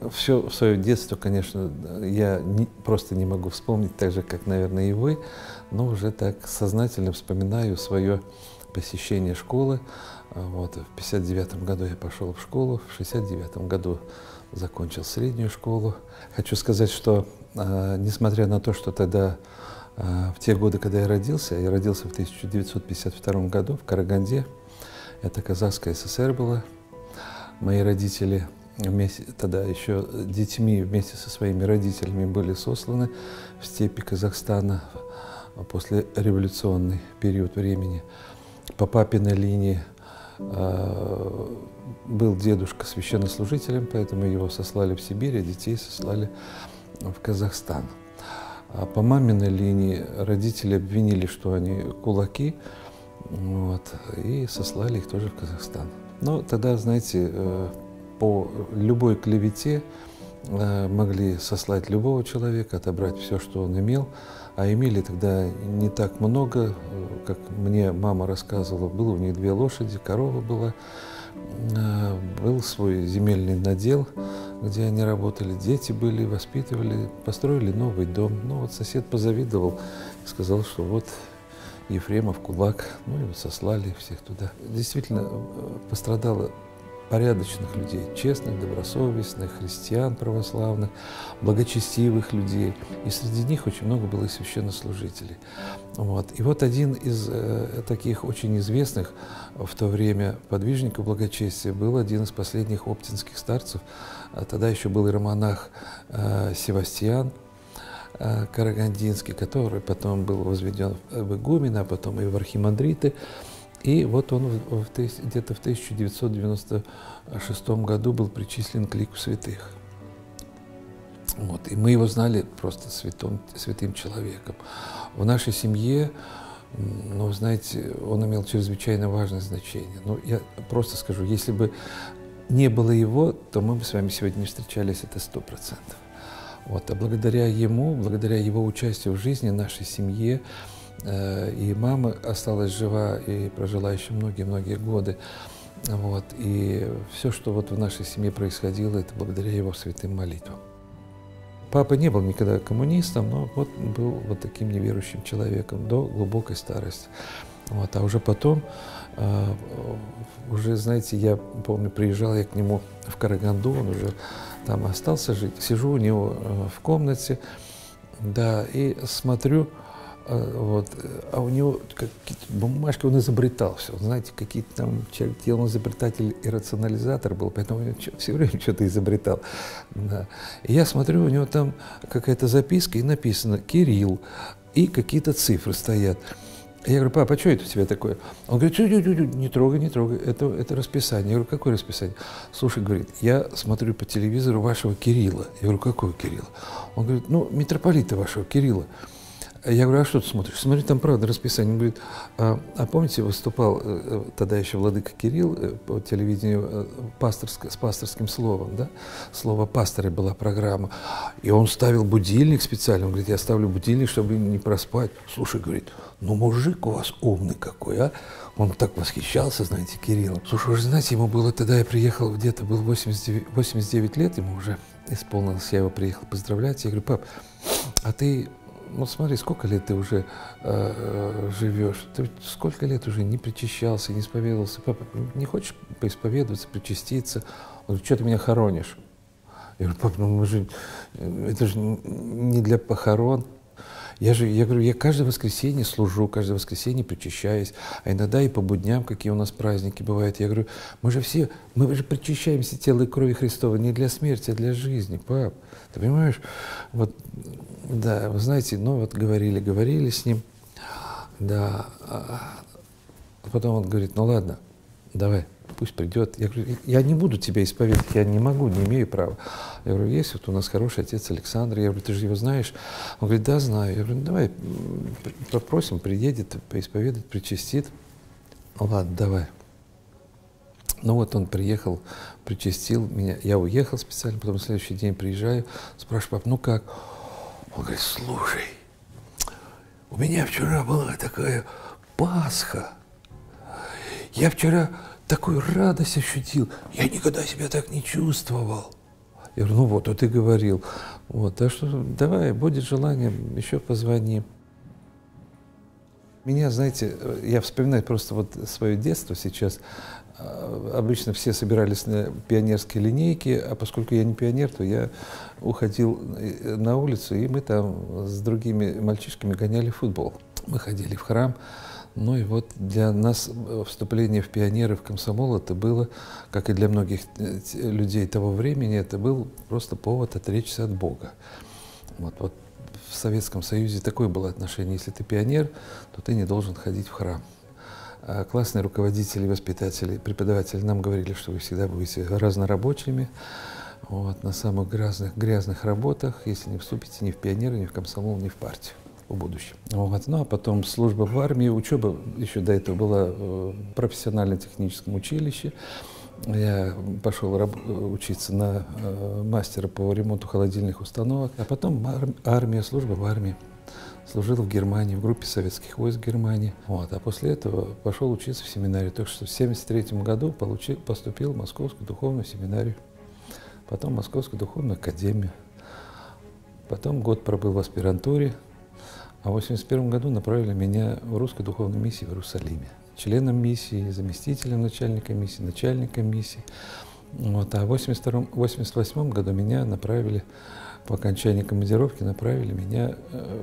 все свое детство, конечно, я просто не могу вспомнить, так же, как, наверное, и вы, но уже так сознательно вспоминаю свое посещение школы. Вот, в 59 году я пошел в школу, в 69 году закончил среднюю школу. Хочу сказать, что несмотря на то, что тогда, в те годы, когда я родился в 1952 году в Караганде, это Казахская ССР была, мои родители вместе, тогда еще детьми вместе со своими родителями были сосланы в степи Казахстана после революционный период времени. По папиной линии был дедушка священнослужителем, поэтому его сослали в Сибирь, а детей сослали в Казахстан. А по маминой линии родители обвинили, что они кулаки, вот, и сослали их тоже в Казахстан. Но тогда, знаете, по любой клевете могли сослать любого человека, отобрать все, что он имел. А имели тогда не так много, как мне мама рассказывала. Было у них 2 лошади, корова была, был свой земельный надел, где они работали, дети были, воспитывали, построили новый дом. Ну вот сосед позавидовал и сказал, что вот Ефремов кулак, ну и вот сослали всех туда. Действительно пострадало порядочных людей, честных, добросовестных, христиан православных, благочестивых людей. И среди них очень много было и священнослужителей. Вот. И вот один из таких очень известных в то время подвижников благочестия был один из последних оптинских старцев. Тогда еще был иеромонах Севастьян Карагандинский, который потом был возведен в игумена, а потом и в архимандриты. И вот он где-то в 1996 году был причислен к лику святых. Вот. И мы его знали просто святым человеком. В нашей семье, ну, знаете, он имел чрезвычайно важное значение. Ну, я просто скажу, если бы не было его, то мы бы с вами сегодня не встречались, это 100%. Вот. А благодаря ему, благодаря его участию в жизни нашей семьи, и мама осталась жива и прожила еще многие-многие годы. Вот. И все, что вот в нашей семье происходило, это благодаря его святым молитвам. Папа не был никогда коммунистом, но вот был вот таким неверующим человеком до глубокой старости. Вот. А уже потом, уже, знаете, я помню, приезжал я к нему в Караганду, он уже там остался жить. Сижу у него в комнате, да, и смотрю, вот, а у него какие-то бумажки, он изобретал все, знаете, какие-то там, он изобретатель и рационализатор был, поэтому он все время что-то изобретал. Да. И я смотрю, у него там какая-то записка, и написано «Кирилл», и какие-то цифры стоят. Я говорю: папа, а что это у тебя такое? Он говорит: не трогай, это расписание. Я говорю: какое расписание? Слушай, говорит, я смотрю по телевизору вашего Кирилла. Я говорю: какого Кирилла? Он говорит: ну, митрополита вашего Кирилла. Я говорю: а что ты смотришь? Смотри, там правда расписание. Он говорит: а помните, выступал тогда еще владыка Кирилл по телевидению с пасторским словом, да? Слово пастора была программа. И он ставил будильник специально. Он говорит: я ставлю будильник, чтобы не проспать. Слушай, говорит, ну мужик у вас умный какой, а? Он так восхищался, знаете, Кириллом. Слушай, вы знаете, ему было тогда, я приехал, где-то был 89 лет, ему уже исполнилось, я его приехал поздравлять. Я говорю: пап, а ты... Ну, смотри, сколько лет ты уже живешь, ты сколько лет уже не причащался, не исповедовался. Папа, не хочешь поисповедоваться, причаститься? Он говорит: что ты меня хоронишь? Я говорю: папа, ну мы же, это же не для похорон. Я говорю, я каждое воскресенье служу, каждое воскресенье причащаюсь, а иногда и по будням, какие у нас праздники бывают. Я говорю: мы же причащаемся тело и крови Христова не для смерти, а для жизни, пап. Ты понимаешь? Вот, да, вы знаете, ну вот говорили с ним, да. А потом он говорит: ну ладно, давай, пусть придет. Я говорю: я не буду тебя исповедовать, я не могу, не имею права. Я говорю: есть вот у нас хороший отец Александр. Я говорю: ты же его знаешь? Он говорит: да, знаю. Я говорю: ну давай попросим, приедет, поисповедует, причастит. Ну ладно, давай. Ну вот он приехал, причастил меня. Я уехал специально, потом на следующий день приезжаю, спрашиваю: пап, ну как? Он говорит: слушай, у меня вчера была такая Пасха. Я вчера такую радость ощутил. Я никогда себя так не чувствовал. Я говорю, ну вот ты говорил. Вот, так что давай, будет желание, еще позвони. Меня, знаете, я вспоминаю просто вот свое детство сейчас. Обычно все собирались на пионерские линейки, а поскольку я не пионер, то я уходил на улицу, и мы там с другими мальчишками гоняли футбол. Мы ходили в храм. Ну и вот для нас вступление в пионеры, в комсомол, это было, как и для многих людей того времени, это был просто повод отречься от Бога. Вот в Советском Союзе такое было отношение. Если ты пионер, то ты не должен ходить в храм. А классные руководители, воспитатели, преподаватели нам говорили, что вы всегда будете разнорабочими, вот, на самых грязных работах, если не вступите ни в пионеры, ни в комсомол, ни в партию в будущем. Вот. Ну а потом служба в армии, учеба еще до этого была в профессионально-техническом училище. Я пошел учиться на мастера по ремонту холодильных установок, а потом армия, служба в армии. Служил в Германии, в группе советских войск Германии. Вот. А после этого пошел учиться в семинарию. Так что в 1973 году поступил в Московскую духовную семинарию, потом в Московскую духовную академию. Потом год пробыл в аспирантуре, а в 1981 году направили меня в Русскую духовную миссию в Иерусалиме. Членом миссии, заместителем начальника миссии, начальником миссии. Вот. А в 1988 году меня направили, по окончании командировки, направили меня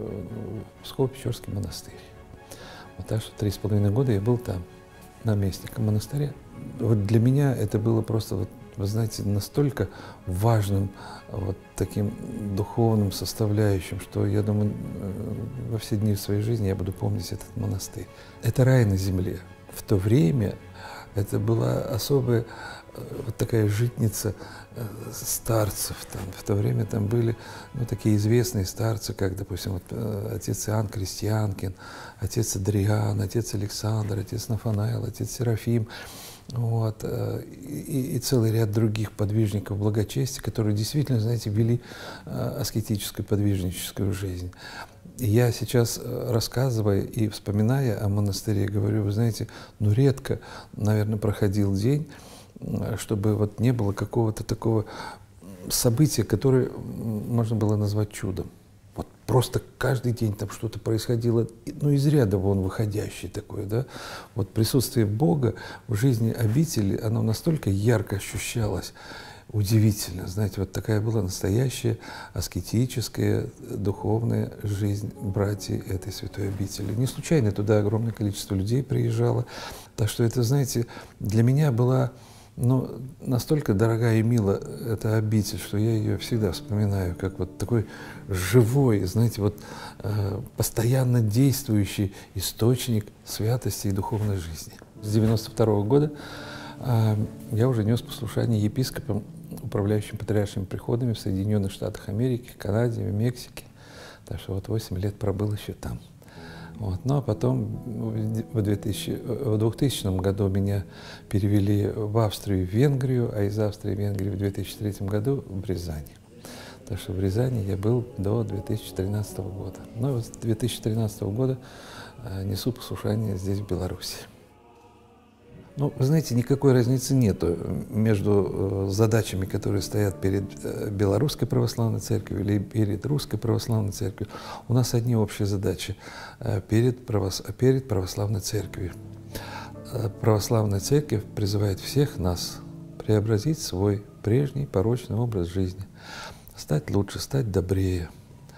в Псково-Печорский монастырь. Вот так что 3,5 года я был там, наместником монастыря. Вот для меня это было просто, вот, вы знаете, настолько важным вот таким духовным составляющим, что я думаю, во все дни своей жизни я буду помнить этот монастырь. Это рай на земле. В то время это была особая вот такая житница старцев. Там, в то время там были такие известные старцы, как, допустим, вот, отец Иоанн Крестьянкин, отец Адриан, отец Александр, отец Нафанаил, отец Серафим. Вот, и целый ряд других подвижников благочестия, которые действительно, знаете, вели аскетическую, подвижническую жизнь. И я сейчас, рассказывая и вспоминая о монастыре, говорю, вы знаете, редко, наверное, проходил день, чтобы вот не было какого-то такого события, которое можно было назвать чудом. Вот просто каждый день там что-то происходило, из ряда вон выходящее такое, да. Вот присутствие Бога в жизни обители, оно настолько ярко ощущалось, удивительно. Знаете, вот такая была настоящая аскетическая, духовная жизнь братьев этой святой обители. Не случайно туда огромное количество людей приезжало. Так что это, знаете, для меня была настолько дорогая и мила эта обитель, что я ее всегда вспоминаю как вот такой живой, знаете, вот постоянно действующий источник святости и духовной жизни. С 1992 года я уже нес послушание епископам, управляющим патриаршими приходами в Соединенных Штатах Америки, Канаде, в Мексике. Так что вот 8 лет пробыл еще там. Вот. Ну а потом в 2000 году меня перевели в Австрию и в Венгрию, а из Австрии и Венгрии в 2003 году в Рязани. Так что в Рязани я был до 2013 года. Но с 2013 года несу послушание здесь, в Беларуси. Вы знаете, никакой разницы нету между задачами, которые стоят перед Белорусской православной церковью или перед Русской православной церковью. У нас одни общие задачи перед православной церковью. Православная церковь призывает всех нас преобразить свой прежний порочный образ жизни, стать лучше, стать добрее.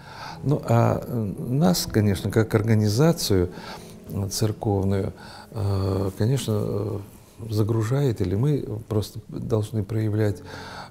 А нас, конечно, как организацию церковную, конечно, загружает, или мы просто должны проявлять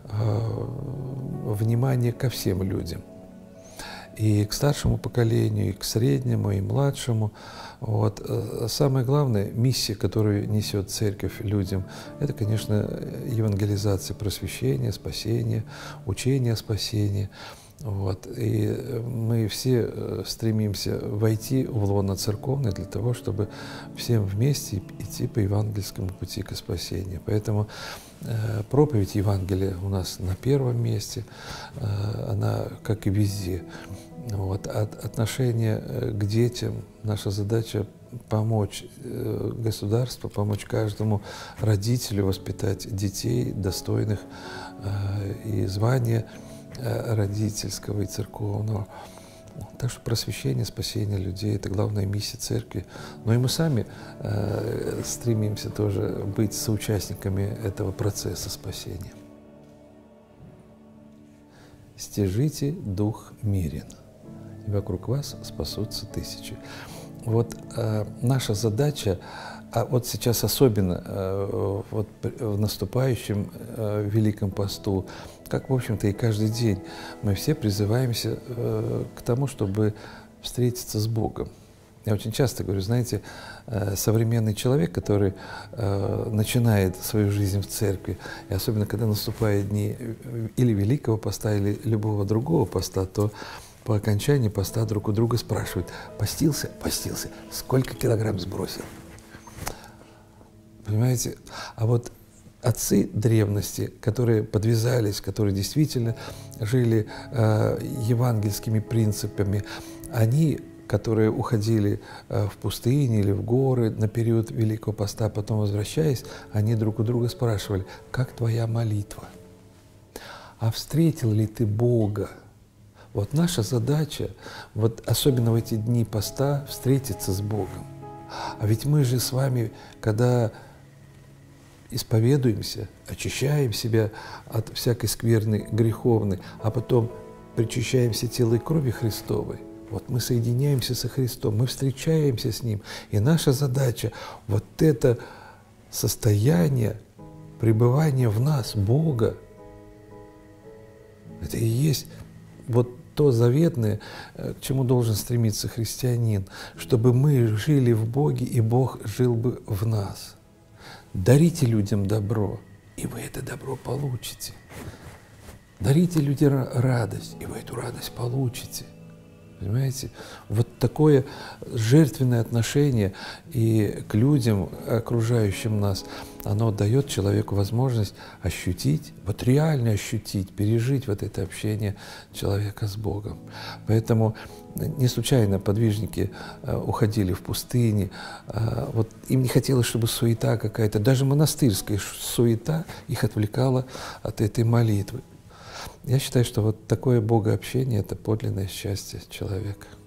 внимание ко всем людям. И к старшему поколению, и к среднему, и младшему. Вот. Самая главная миссия, которую несет церковь людям, это, конечно, евангелизация, просвещение, спасение, учение о спасении. Вот. И мы все стремимся войти в лоно церковное для того, чтобы всем вместе идти по евангельскому пути к спасению. Поэтому проповедь Евангелия у нас на первом месте, она как и везде. Вот. Отношение к детям, наша задача помочь государству, помочь каждому родителю воспитать детей, достойных и звания родительского и церковного. Так что просвещение, спасение людей – это главная миссия церкви. Но и мы сами стремимся тоже быть соучастниками этого процесса спасения. «Стяжите дух мирен, и вокруг вас спасутся тысячи». Вот наша задача, а вот сейчас особенно вот в наступающем Великом посту, как, в общем-то, и каждый день, мы все призываемся к тому, чтобы встретиться с Богом. Я очень часто говорю, знаете, современный человек, который начинает свою жизнь в церкви, и особенно когда наступают дни или Великого поста, или любого другого поста, то по окончании поста друг у друга спрашивают: постился? Постился. Сколько килограмм сбросил? Понимаете? А вот отцы древности, которые подвязались, которые действительно жили евангельскими принципами, они, которые уходили в пустыни или в горы на период Великого поста, потом возвращаясь, они друг у друга спрашивали: как твоя молитва? А встретил ли ты Бога? Вот наша задача, вот особенно в эти дни поста, встретиться с Богом. А ведь мы же с вами, когда исповедуемся, очищаем себя от всякой скверны греховной, а потом причащаемся тела и крови Христовой, вот мы соединяемся со Христом, мы встречаемся с Ним. И наша задача – вот это состояние пребывания в нас, Бога, это и есть вот то заветное, к чему должен стремиться христианин, чтобы мы жили в Боге, и Бог жил бы в нас. Дарите людям добро, и вы это добро получите. Дарите людям радость, и вы эту радость получите. Понимаете? Вот такое жертвенное отношение и к людям, окружающим нас, оно дает человеку возможность ощутить, вот реально ощутить, пережить вот это общение человека с Богом. Поэтому не случайно подвижники уходили в пустыни. Вот им не хотелось, чтобы суета какая-то, даже монастырская суета их отвлекала от этой молитвы. Я считаю, что вот такое богообщение – это подлинное счастье человека.